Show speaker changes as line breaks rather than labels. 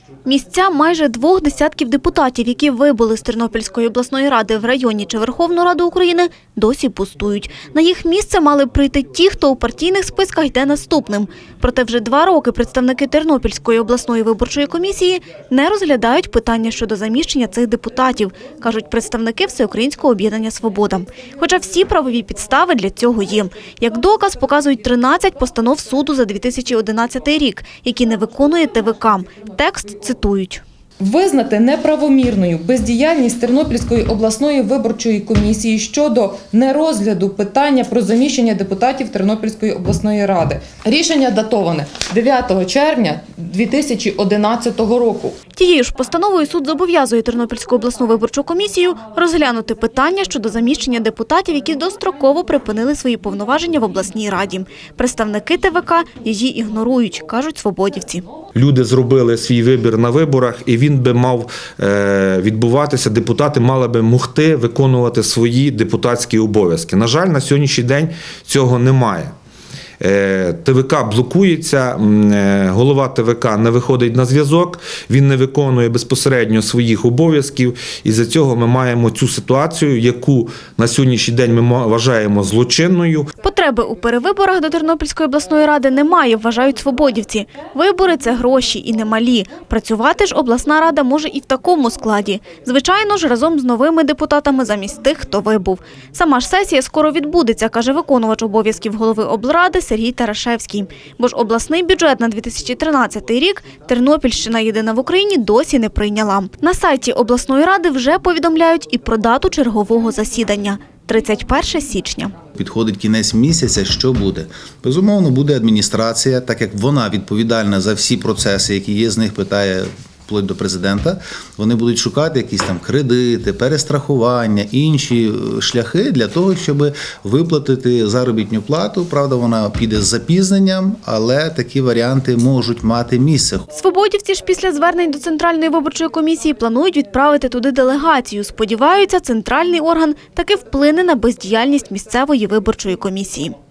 Місця майже 2 десятків депутатів, які вибули з Тернопільської обласної ради в районні чи Верховну Раду України, досі пустують. На їх місце мали б прийти ті, хто у партійних списках йде наступним. Проте вже 2 роки представники Тернопільської обласної виборчої комісії не розглядають питання щодо заміщення цих депутатів, кажуть представники Всеукраїнського об'єднання «Свобода». Хоча всі правові підстави для цього є. Як доказ показують 13 постанов суду за 2011 рік, які не виконує ТВК. Текст цитують.
Визнати неправомірною бездіяльність Тернопільської обласної виборчої комісії щодо нерозгляду питання про заміщення депутатів Тернопільської обласної ради. Рішення датоване 9 червня 2011 року.
Тією ж постановою суд зобов'язує Тернопільську обласну виборчу комісію розглянути питання щодо заміщення депутатів, які достроково припинили свої повноваження в обласній раді. Представники ТВК її ігнорують, кажуть свободівці.
Люди зробили свій вибір на виборах, і він би мав відбуватися, депутати мали би могти виконувати свої депутатські обов'язки. На жаль, на сьогоднішній день цього немає. ТВК блокується, голова ТВК не виходить на зв'язок, він не виконує безпосередньо своїх обов'язків, і за цього ми маємо цю ситуацію, яку на сьогоднішній день ми вважаємо злочинною.
Потреби у перевиборах до Тернопільської обласної ради немає, вважають свободівці. Вибори – це гроші і немалі. Працювати ж обласна рада може і в такому складі. Звичайно ж, разом з новими депутатами замість тих, хто вибув. Сама ж сесія скоро відбудеться, каже виконувач обов'язків голови облради Сергій Тарашевський. Бо ж обласний бюджет на 2013 рік Тернопільщина єдина в Україні досі не прийняла. На сайті обласної ради вже повідомляють і про дату чергового засідання – 31 січня.
Підходить кінець місяця, що буде? Безумовно, буде адміністрація, так як вона відповідальна за всі процеси, які є, з них питає вплоть до президента. Вони будуть шукати якісь там кредити, перестрахування, інші шляхи для того, щоб виплатити заробітну плату. Правда, вона піде з запізненням, але такі варіанти можуть мати місце.
Свободівці ж після звернень до Центральної виборчої комісії планують відправити туди делегацію. Сподіваються, центральний орган таки вплине на бездіяльність місцевої виборчої комісії.